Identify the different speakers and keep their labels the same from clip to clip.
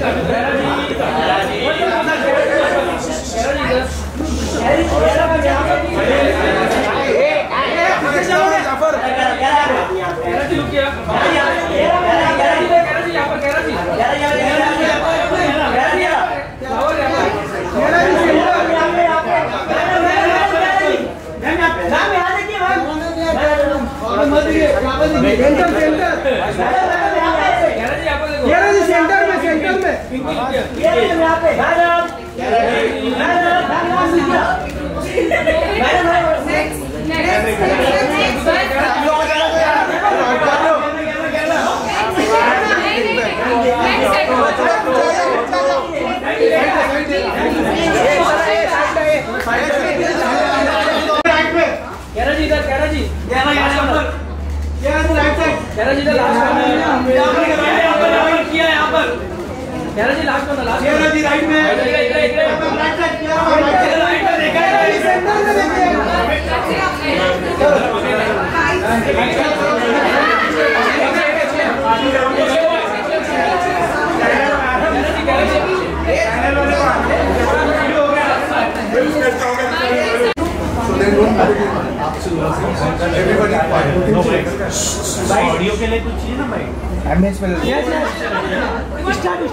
Speaker 1: Audio के लिए कुछ चाहिए ना भाई?
Speaker 2: एमएस में
Speaker 1: start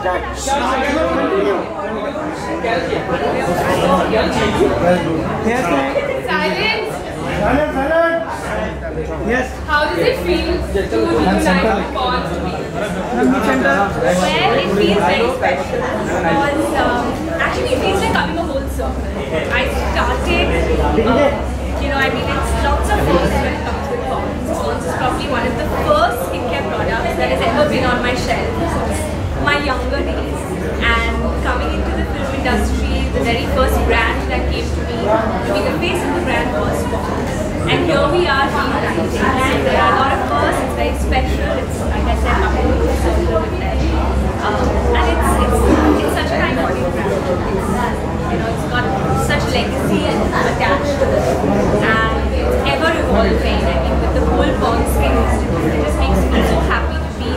Speaker 3: Yes. How does it feel to unite bonds to be? Well, it feels very special because actually it feels like coming a whole circle. I started, I mean, it's lots of firsts when it comes with Pond's. Pond's is probably one of the first skincare products that has ever been on my shelf. My younger days, and coming into the film industry, the very first brand that came to me to be the face of the brand was Pond's. And here we are reuniting, and there are a lot of firsts. It's very special. It's, like I said, coming to the circle with them. And it's such an iconic brand. It's got such legacy attached to it, and it's ever evolving. I mean, with the whole Pond's Skin Institute, it just makes me so happy to be,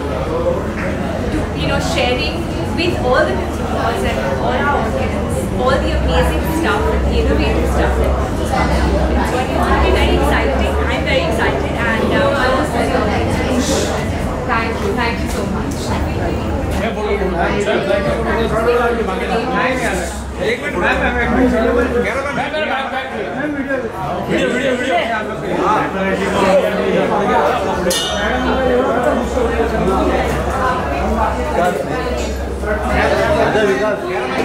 Speaker 3: sharing with all the consumers and all our audience all the amazing stuff, the innovative stuff that Pond's is doing. So it's going to be very exciting. I'm very excited, and I was very excited. Thank you so much.
Speaker 2: Vikas